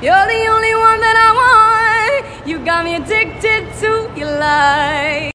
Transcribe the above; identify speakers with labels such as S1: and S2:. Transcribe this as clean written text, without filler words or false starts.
S1: You're the only one that I want. You got me addicted to your light.